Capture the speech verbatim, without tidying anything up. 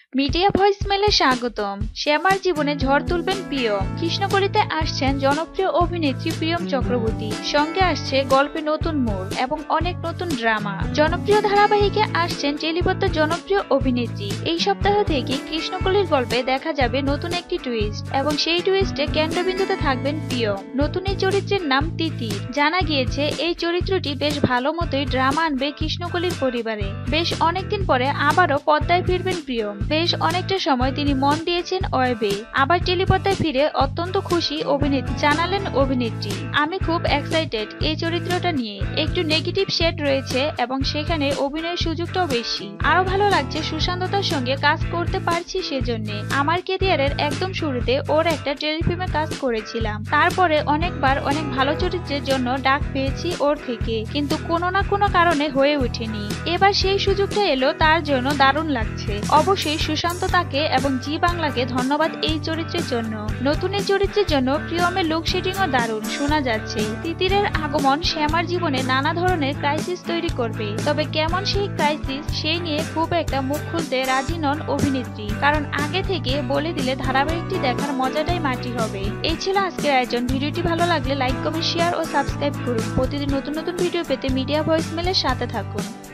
Media ভয়েসমেলে স্বাগতম। শ্যামার জীবনে ঝড় তুলবেন প্রিয়ম। কৃষ্ণকলিতে আসছেন জনপ্রিয় অভিনেত্রী প্রিয়ম চক্রবর্তী। সঙ্গে আসছে গল্পে নতুন মোড় এবং অনেক নতুন ড্রামা। জনপ্রিয় ধারাবাহিকে আসছেন টেলিপদ্মার জনপ্রিয় অভিনেত্রী। এই সপ্তাহ থেকে কৃষ্ণকলির গল্পে দেখা যাবে নতুন একটি টুইস্ট এবং সেই টুইস্টে কেন্দ্রবিন্দুতে থাকবেন প্রিয়ম। নতুন এই চরিত্রের নাম তিতির। জানা গিয়েছে এই চরিত্রটি বেশ ভালো মতোই ড্রামা আনবে কৃষ্ণকলির পরিবারে। বেশ অনেকদিন পরে আবারও পদ্মায় ফিরবেন প্রিয়ম। বেশ অনেকটা সময় তিনি মন দিয়েছেন ওয়েবে। আবার টেলিপদ্মায় ফিরে অত্যন্ত খুশি অভিনেত্রী। জানালেন অভিনেত্রী, আমি খুব এক্সাইটেড এই চরিত্রটা নিয়ে। একটু নেগেটিভ শেড রয়েছে এবং সেখানে অভিনয়ের সুযোগটাও বেশি। আরো ভালো লাগছে সুশান্ততার সঙ্গে কাজ করতে পারছি। সেজন্য আমার ক্যারিয়ারের একদম শুরুতে ওর একটা টেলিফিল্মে কাজ করেছিলাম। তারপরে অনেকবার অনেক ভালো চরিত্রের জন্য ডাক পেয়েছি ওর থেকে, কিন্তু কোনো না কোনো কারণে হয়ে ওঠেনি। এবার সেই সুযোগটা এলো, তার জন্য দারুণ লাগছে। অবশ্যই সুশান্ত তাকে এবং জি বাংলাকে ধন্যবাদ এই চরিত্রের জন্য। নতুন এই চরিত্রের জন্য প্রিয়মের লুক শেডিংও দারুণ শোনা যাচ্ছে। তিতিরের আগমন শ্যামার জীবনে নানা ধরনের ক্রাইসিস তৈরি করবে। তবে কেমন সেই ক্রাইসিস সেই নিয়ে খুব একটা মুখ খুলতে রাজি নন অভিনেত্রী, কারণ আগে থেকে বলে দিলে ধারাবাহিকটি দেখার মজাটাই মাটি হবে। এই ছিল আজকের আয়োজন। ভিডিওটি ভালো লাগলে লাইক, কমেন্ট, শেয়ার ও সাবস্ক্রাইব করুন। প্রতিদিন নতুন নতুন ভিডিও পেতে মিডিয়া ভয়েসমেলের সাথে থাকুন।